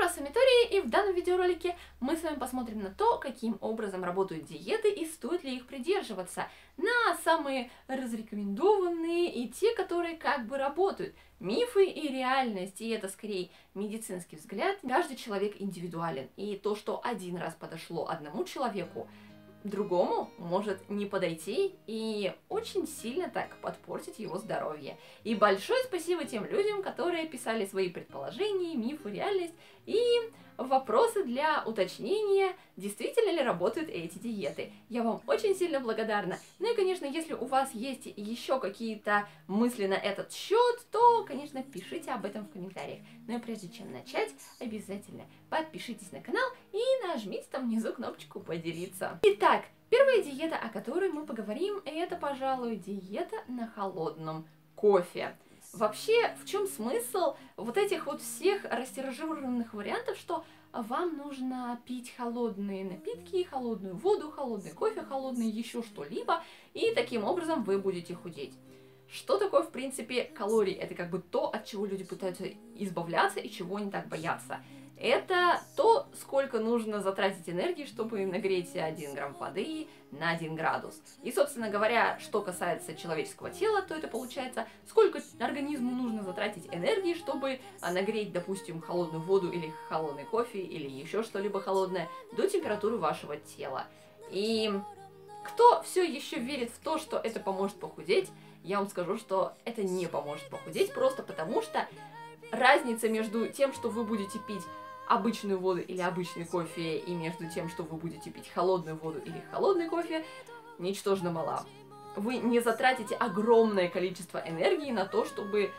вас Виталия, и в данном видеоролике мы с вами посмотрим на то, каким образом работают диеты и стоит ли их придерживаться, на самые разрекомендованные и те, которые как бы работают, мифы и реальность, и это скорее медицинский взгляд. Каждый человек индивидуален, и то, что один раз подошло одному человеку, другому может не подойти и очень сильно так подпортить его здоровье. И большое спасибо тем людям, которые писали свои предположения, мифы, реальность и вопросы для уточнения, действительно ли работают эти диеты. Я вам очень сильно благодарна. Ну и, конечно, если у вас есть еще какие-то мысли на этот счет, то, конечно, пишите об этом в комментариях. Но и прежде чем начать, обязательно подпишитесь на канал и нажмите там внизу кнопочку «Поделиться». Итак, первая диета, о которой мы поговорим, это, пожалуй, диета на холодном кофе. Вообще, в чем смысл вот этих вот всех растиражированных вариантов, что вам нужно пить холодные напитки, холодную воду, холодный кофе, холодный еще что-либо, и таким образом вы будете худеть. Что такое, в принципе, калории? Это как бы то, от чего люди пытаются избавляться и чего они так боятся. Это то, сколько нужно затратить энергии, чтобы нагреть 1 грамм воды на 1 градус. И, собственно говоря, что касается человеческого тела, то это получается, сколько организму нужно затратить энергии, чтобы нагреть, допустим, холодную воду или холодный кофе, или еще что-либо холодное, до температуры вашего тела. И кто все еще верит в то, что это поможет похудеть, я вам скажу, что это не поможет похудеть, просто потому что разница между тем, что вы будете пить обычную воду или обычный кофе, и между тем, что вы будете пить холодную воду или холодный кофе, ничтожно мала. Вы не затратите огромное количество энергии на то, чтобы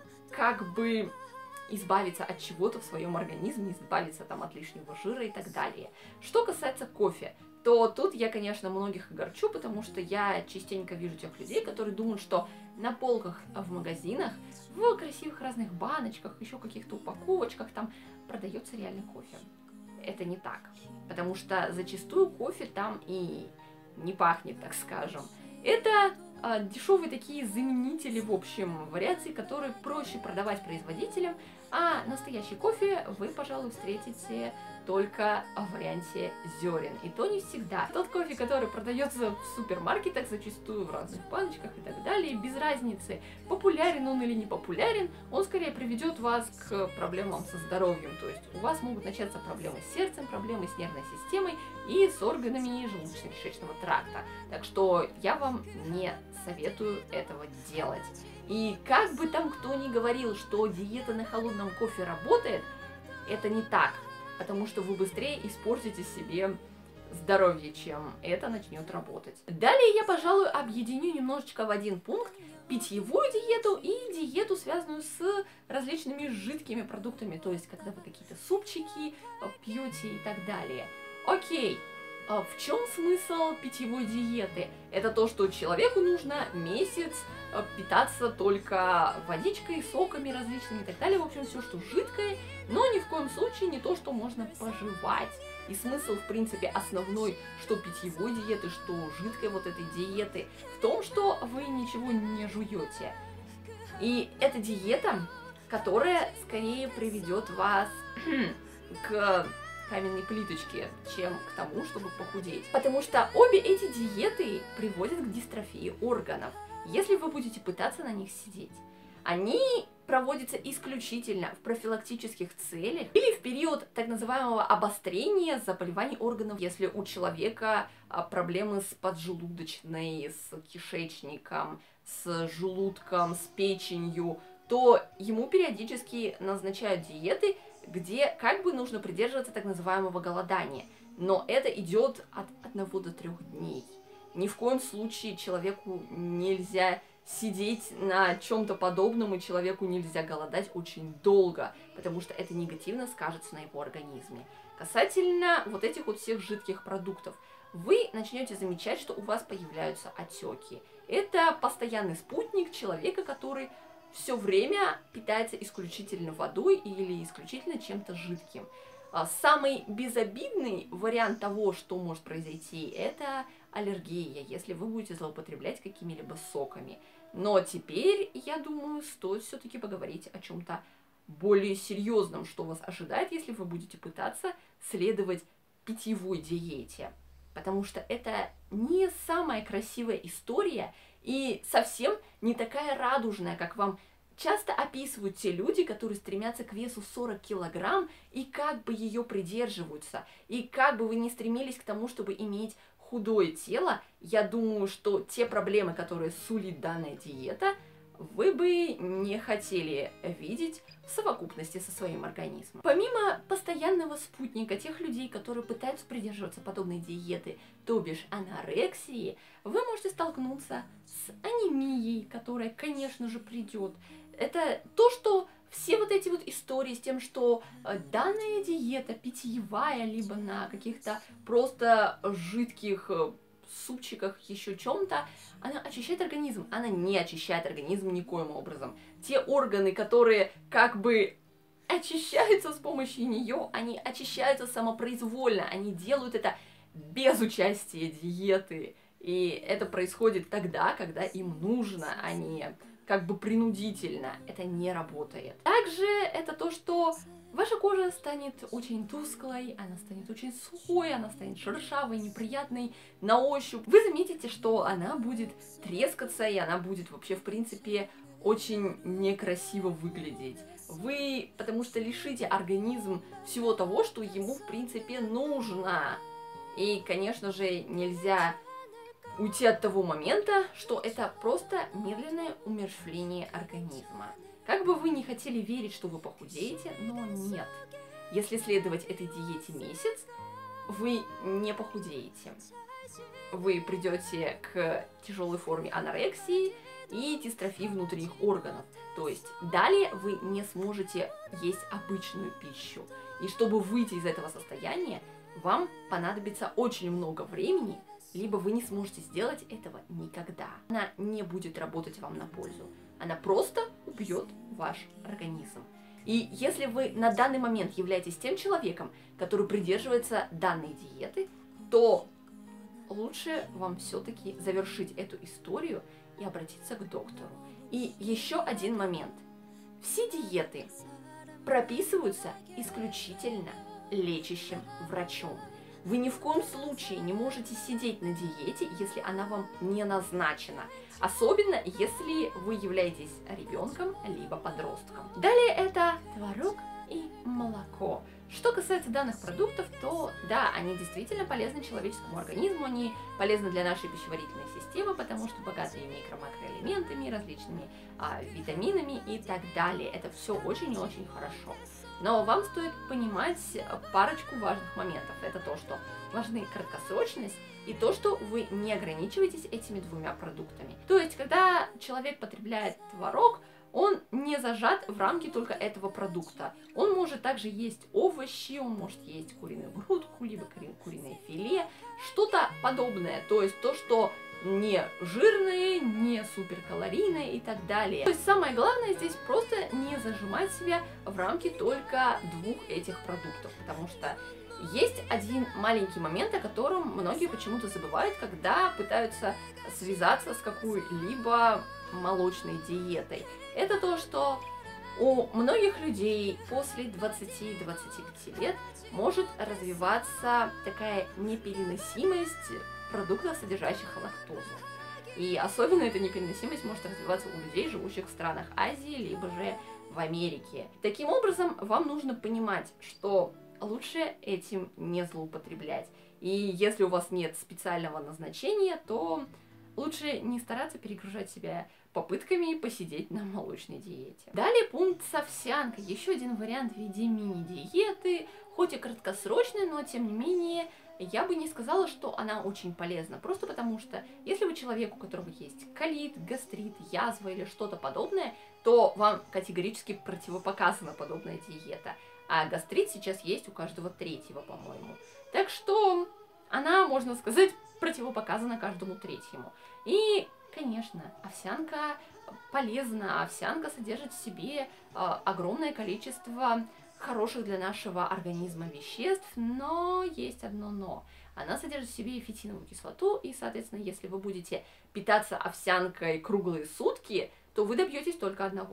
как бы избавиться от чего-то в своем организме, избавиться там от лишнего жира и так далее. Что касается кофе, то тут я, конечно, многих огорчу, потому что я частенько вижу тех людей, которые думают, что на полках в магазинах, в красивых разных баночках, еще каких-то упаковочках там продается реальный кофе. Это не так, потому что зачастую кофе там и не пахнет, так скажем. Это дешевые такие заменители, в общем, вариации, которые проще продавать производителям, а настоящий кофе вы, пожалуй, встретите только в варианте зерен. И то не всегда. Тот кофе, который продается в супермаркетах, зачастую в разных баночках и так далее, без разницы, популярен он или не популярен, он скорее приведет вас к проблемам со здоровьем. То есть у вас могут начаться проблемы с сердцем, проблемы с нервной системой и с органами желудочно-кишечного тракта. Так что я вам не советую этого делать. И как бы там кто ни говорил, что диета на холодном кофе работает, это не так. Потому что вы быстрее испортите себе здоровье, чем это начнет работать. Далее я, пожалуй, объединю немножечко в один пункт питьевую диету и диету, связанную с различными жидкими продуктами, то есть когда вы какие-то супчики пьете и так далее. Окей, в чем смысл питьевой диеты? Это то, что человеку нужно месяц питаться только водичкой, соками различными и так далее. В общем, все, что жидкое, но ни в коем случае не то, что можно пожевать. И смысл, в принципе, основной, что питьевой диеты, что жидкой вот этой диеты, в том, что вы ничего не жуете. И это диета, которая скорее приведет вас к каменной плиточке, чем к тому, чтобы похудеть. Потому что обе эти диеты приводят к дистрофии органов, если вы будете пытаться на них сидеть. Они проводятся исключительно в профилактических целях или в период так называемого обострения заболеваний органов, если у человека проблемы с поджелудочной, с кишечником, с желудком, с печенью, то ему периодически назначают диеты, где как бы нужно придерживаться так называемого голодания. Но это идет от 1 до 3 дней. Ни в коем случае человеку нельзя сидеть на чем-то подобном, и человеку нельзя голодать очень долго, потому что это негативно скажется на его организме. Касательно вот этих вот всех жидких продуктов, вы начнете замечать, что у вас появляются отеки. Это постоянный спутник человека, который все время питается исключительно водой или исключительно чем-то жидким. Самый безобидный вариант того, что может произойти, это аллергия, если вы будете злоупотреблять какими-либо соками. Но теперь, я думаю, стоит все-таки поговорить о чем-то более серьезном, что вас ожидает, если вы будете пытаться следовать питьевой диете. Потому что это не самая красивая история и совсем не такая радужная, как вам часто описывают те люди, которые стремятся к весу 40 килограмм и как бы ее придерживаются. И как бы вы ни стремились к тому, чтобы иметь худое тело, я думаю, что те проблемы, которые сулит данная диета, вы бы не хотели видеть в совокупности со своим организмом. Помимо постоянного спутника тех людей, которые пытаются придерживаться подобной диеты, то бишь анорексии, вы можете столкнуться с анемией, которая, конечно же, придет. Это то, что все вот эти вот истории с тем, что данная диета питьевая, либо на каких-то просто жидких супчиках, еще чем-то, она очищает организм. Она не очищает организм никоим образом. Те органы, которые как бы очищаются с помощью нее, они очищаются самопроизвольно. Они делают это без участия диеты. И это происходит тогда, когда им нужно, а не как бы принудительно. Это не работает. Также это то, что ваша кожа станет очень тусклой, она станет очень сухой, она станет шершавой, неприятной на ощупь. Вы заметите, что она будет трескаться, и она будет вообще, в принципе, очень некрасиво выглядеть. Вы, потому что лишите организм всего того, что ему, в принципе, нужно. И, конечно же, нельзя уйти от того момента, что это просто медленное умерщвление организма. Как бы вы не хотели верить, что вы похудеете, но нет. Если следовать этой диете месяц, вы не похудеете. Вы придете к тяжелой форме анорексии и дистрофии внутренних органов. То есть далее вы не сможете есть обычную пищу. И чтобы выйти из этого состояния, вам понадобится очень много времени, либо вы не сможете сделать этого никогда. Она не будет работать вам на пользу. Она просто убьет ваш организм. И если вы на данный момент являетесь тем человеком, который придерживается данной диеты, то лучше вам все-таки завершить эту историю и обратиться к доктору. И еще один момент. Все диеты прописываются исключительно лечащим врачом. Вы ни в коем случае не можете сидеть на диете, если она вам не назначена. Особенно, если вы являетесь ребенком, либо подростком. Далее это творог и молоко. Что касается данных продуктов, то да, они действительно полезны человеческому организму, они полезны для нашей пищеварительной системы, потому что богаты микро-макроэлементами, различными витаминами и так далее. Это все очень и очень хорошо. Но вам стоит понимать парочку важных моментов. Это то, что важны краткосрочность и то, что вы не ограничиваетесь этими двумя продуктами. То есть, когда человек потребляет творог, он не зажат в рамки только этого продукта. Он может также есть овощи, он может есть куриную грудку, либо куриное филе, что-то подобное. То есть то, что не жирное, не суперкалорийное и так далее. То есть самое главное здесь просто не зажимать себя в рамки только двух этих продуктов, потому что есть один маленький момент, о котором многие почему-то забывают, когда пытаются связаться с какой-либо молочной диетой. Это то, что у многих людей после 20-25 лет может развиваться такая непереносимость продуктов, содержащих лактозу. И особенно эта непереносимость может развиваться у людей, живущих в странах Азии, либо же в Америке. Таким образом, вам нужно понимать, что лучше этим не злоупотреблять. И если у вас нет специального назначения, то лучше не стараться перегружать себя попытками посидеть на молочной диете. Далее пункт с овсянкой. Еще один вариант в виде мини-диеты, хоть и краткосрочный, но тем не менее я бы не сказала, что она очень полезна. Просто потому что если вы человек, у которого есть колит, гастрит, язва или что-то подобное, то вам категорически противопоказана подобная диета. А гастрит сейчас есть у каждого третьего, по-моему. Так что она, можно сказать, противопоказана каждому третьему. И, конечно, овсянка полезна. Овсянка содержит в себе огромное количество хороших для нашего организма веществ, но есть одно но. Она содержит в себе фитиновую кислоту, и, соответственно, если вы будете питаться овсянкой круглые сутки, то вы добьетесь только одного –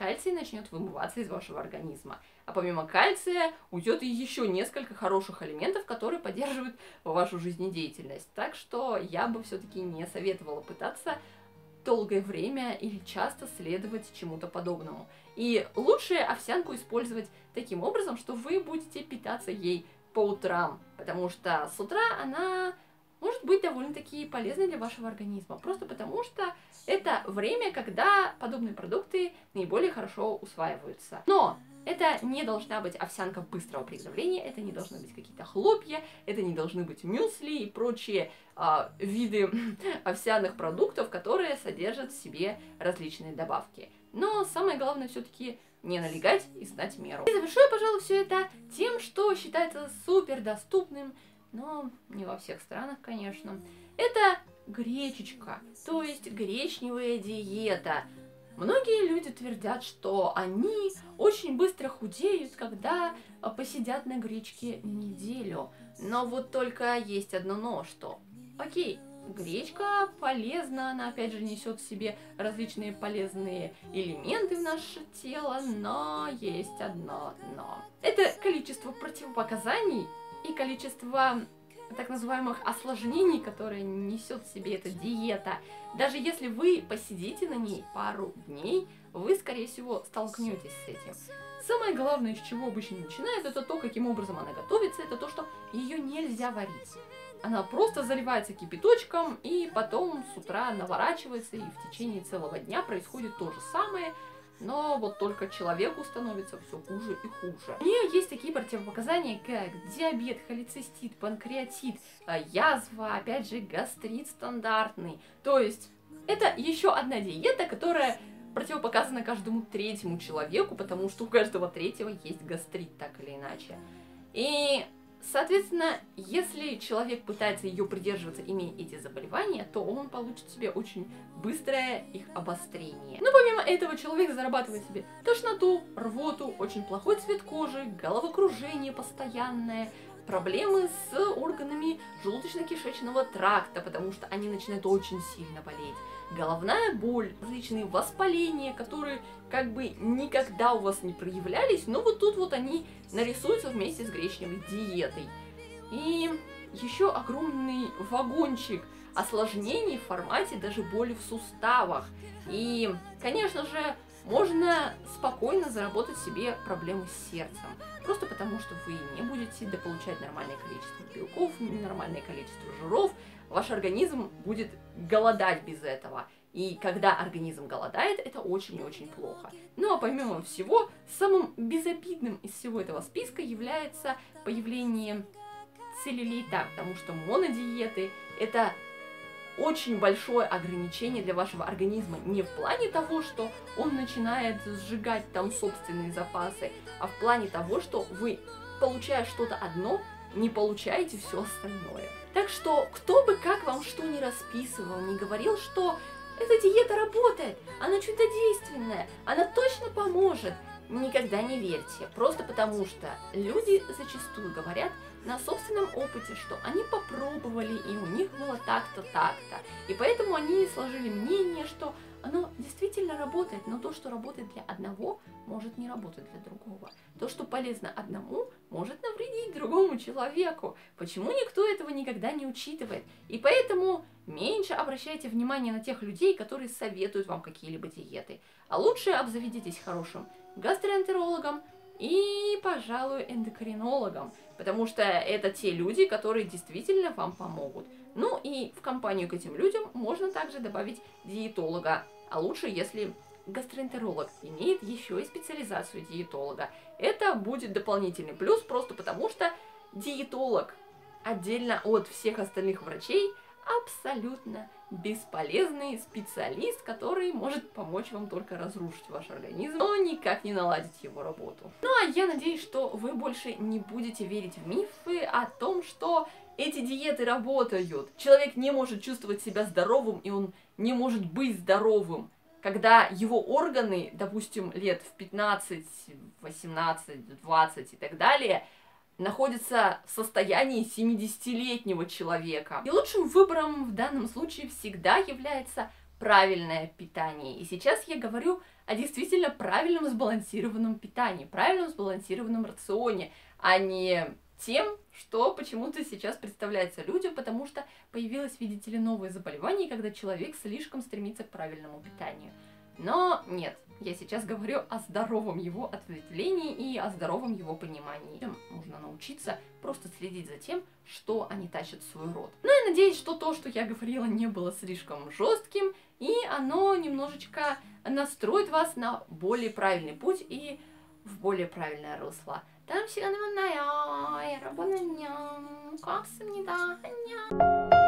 кальций начнет вымываться из вашего организма. А помимо кальция уйдет и еще несколько хороших элементов, которые поддерживают вашу жизнедеятельность. Так что я бы все-таки не советовала пытаться долгое время или часто следовать чему-то подобному. И лучше овсянку использовать таким образом, что вы будете питаться ей по утрам, потому что с утра она может быть довольно-таки полезной для вашего организма, просто потому что это время, когда подобные продукты наиболее хорошо усваиваются. Но это не должна быть овсянка быстрого приготовления, это не должны быть какие-то хлопья, это не должны быть мюсли и прочие виды овсяных продуктов, которые содержат в себе различные добавки. Но самое главное все-таки не налегать и знать меру. И завершу я, пожалуй, все это тем, что считается супер доступным, но не во всех странах, конечно. Это гречечка, то есть гречневая диета. Многие люди твердят, что они очень быстро худеют, когда посидят на гречке неделю. Но вот только есть одно но, что окей, гречка полезна, она опять же несет в себе различные полезные элементы в наше тело, но есть одно но. Это количество противопоказаний и количество так называемых осложнений, которые несет в себе эта диета. Даже если вы посидите на ней пару дней, вы, скорее всего, столкнетесь с этим. Самое главное, с чего обычно начинают, это то, каким образом она готовится, это то, что ее нельзя варить. Она просто заливается кипяточком, и потом с утра наворачивается, и в течение целого дня происходит то же самое, но вот только человеку становится все хуже и хуже. У нее есть такие противопоказания, как диабет, холецистит, панкреатит, язва, опять же, гастрит стандартный. То есть это еще одна диета, которая противопоказана каждому третьему человеку, потому что у каждого третьего есть гастрит, так или иначе. И соответственно, если человек пытается ее придерживаться, имея эти заболевания, то он получит себе очень быстрое их обострение. Но помимо этого человек зарабатывает себе тошноту, рвоту, очень плохой цвет кожи, головокружение постоянное, проблемы с органами желудочно-кишечного тракта, потому что они начинают очень сильно болеть, головная боль, различные воспаления, которые как бы никогда у вас не проявлялись, но вот тут вот они нарисуются вместе с гречневой диетой. И еще огромный вагончик осложнений в формате даже боли в суставах. И, конечно же, можно спокойно заработать себе проблемы с сердцем. Просто потому, что вы не будете дополучать нормальное количество белков, нормальное количество жиров. Ваш организм будет голодать без этого. И когда организм голодает, это очень и очень плохо. Ну а помимо всего, самым безобидным из всего этого списка является появление целлюлита, потому что монодиеты – это очень большое ограничение для вашего организма. Не в плане того, что он начинает сжигать там собственные запасы, а в плане того, что вы, получая что-то одно, не получаете все остальное. Так что, кто бы как вам что ни расписывал, не говорил, что эта диета работает, она чудодейственная, она точно поможет, никогда не верьте. Просто потому что люди зачастую говорят на собственном опыте, что они попробовали, и у них было так-то, так-то. И поэтому они сложили мнение, что оно действительно работает, но то, что работает для одного, может не работать для другого. То, что полезно одному, может навредить другому человеку. Почему никто этого никогда не учитывает? И поэтому меньше обращайте внимание на тех людей, которые советуют вам какие-либо диеты. А лучше обзаведитесь хорошим гастроэнтерологом и, пожалуй, эндокринологом, потому что это те люди, которые действительно вам помогут. Ну и в компанию к этим людям можно также добавить диетолога, а лучше, если гастроэнтеролог имеет еще и специализацию диетолога. Это будет дополнительный плюс, просто потому что диетолог отдельно от всех остальных врачей абсолютно бесполезный специалист, который может помочь вам только разрушить ваш организм, но никак не наладить его работу. Ну а я надеюсь, что вы больше не будете верить в мифы о том, что эти диеты работают. Человек не может чувствовать себя здоровым, и он не может быть здоровым, когда его органы, допустим, лет в 15, 18, 20 и так далее, находится в состоянии 70-летнего человека. И лучшим выбором в данном случае всегда является правильное питание. И сейчас я говорю о действительно правильном сбалансированном питании, правильном сбалансированном рационе, а не тем, что почему-то сейчас представляется людям, потому что появилось, видите ли, новое заболевание, когда человек слишком стремится к правильному питанию. Но нет, я сейчас говорю о здоровом его ответвлении и о здоровом его понимании. Людям нужно научиться просто следить за тем, что они тащат в свой рот. Ну и надеюсь, что то, что я говорила, не было слишком жестким, и оно немножечко настроит вас на более правильный путь и в более правильное русло. Там всегда работа, как